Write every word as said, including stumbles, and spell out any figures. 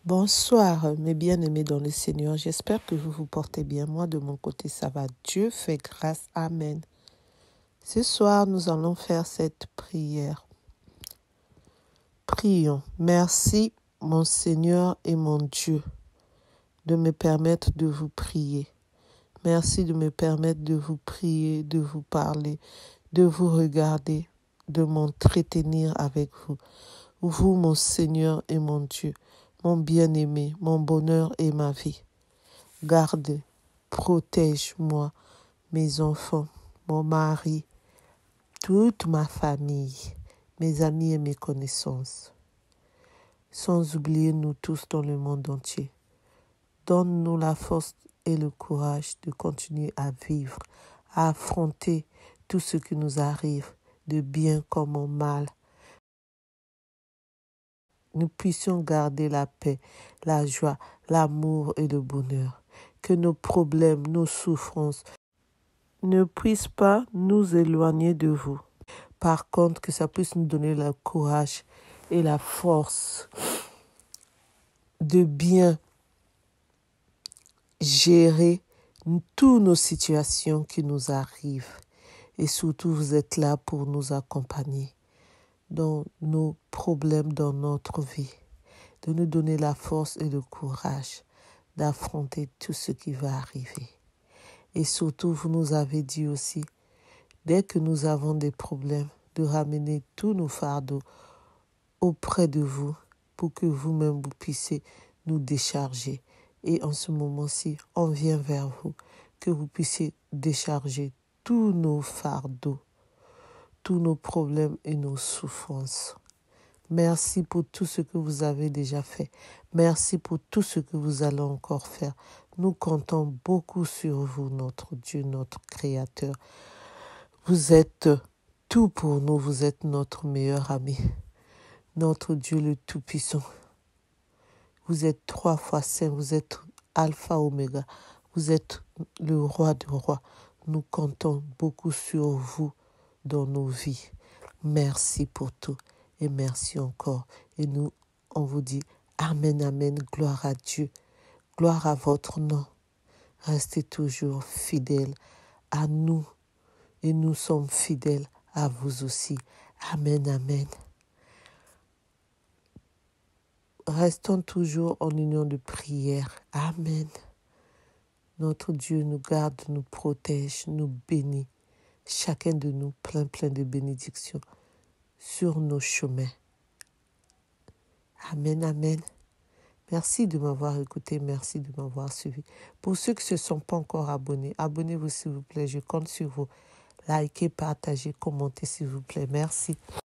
Bonsoir, mes bien-aimés dans le Seigneur. J'espère que vous vous portez bien. Moi, de mon côté, ça va. Dieu fait grâce. Amen. Ce soir, nous allons faire cette prière. Prions. Merci, mon Seigneur et mon Dieu, de me permettre de vous prier. Merci de me permettre de vous prier, de vous parler, de vous regarder, de m'entretenir avec vous. Vous, mon Seigneur et mon Dieu, mon bien-aimé, mon bonheur et ma vie. Garde, protège-moi, mes enfants, mon mari, toute ma famille, mes amis et mes connaissances. Sans oublier nous tous dans le monde entier. Donne-nous la force et le courage de continuer à vivre, à affronter tout ce qui nous arrive, de bien comme en mal. Nous puissions garder la paix, la joie, l'amour et le bonheur. Que nos problèmes, nos souffrances ne puissent pas nous éloigner de vous. Par contre, que ça puisse nous donner le courage et la force de bien gérer toutes nos situations qui nous arrivent. Et surtout, vous êtes là pour nous accompagner dans nos problèmes, dans notre vie. De nous donner la force et le courage d'affronter tout ce qui va arriver. Et surtout, vous nous avez dit aussi, dès que nous avons des problèmes, de ramener tous nos fardeaux auprès de vous pour que vous-même vous puissiez nous décharger. Et en ce moment-ci, on vient vers vous, que vous puissiez décharger tous nos fardeaux, tous nos problèmes et nos souffrances. Merci pour tout ce que vous avez déjà fait. Merci pour tout ce que vous allez encore faire. Nous comptons beaucoup sur vous, notre Dieu, notre Créateur. Vous êtes tout pour nous. Vous êtes notre meilleur ami. Notre Dieu le Tout-Puissant. Vous êtes trois fois saint. Vous êtes Alpha Oméga. Vous êtes le roi des rois. Nous comptons beaucoup sur vous dans nos vies. Merci pour tout. Et merci encore. Et nous, on vous dit Amen, Amen, gloire à Dieu, gloire à votre nom. Restez toujours fidèles à nous et nous sommes fidèles à vous aussi. Amen, Amen. Restons toujours en union de prière. Amen. Notre Dieu nous garde, nous protège, nous bénit. Chacun de nous plein, plein de bénédictions sur nos chemins. Amen, Amen. Merci de m'avoir écouté, merci de m'avoir suivi. Pour ceux qui ne se sont pas encore abonnés, abonnez-vous s'il vous plaît, je compte sur vous. Likez, partagez, commentez s'il vous plaît. Merci.